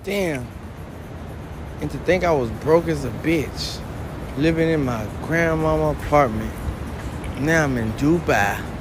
Damn. And to think I was broke as a bitch, living in my grandmama apartment. Now I'm in Dubai.